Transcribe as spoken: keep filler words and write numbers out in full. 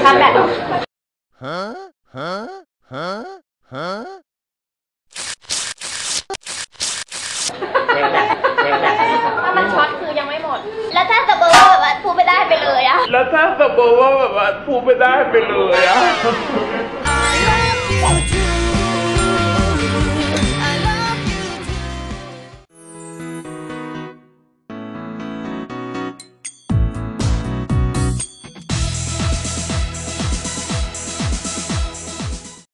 รันแบตฮะฮะฮะฮะถ้ามันช็อตคือยังไม่หมดแล้วถ้าสมมติว่าแบบว่าพูดไม่ได้ไปเลยอะแล้วถ้าสมมติว่าแบบว่าพูดไม่ได้ไปเลยอะ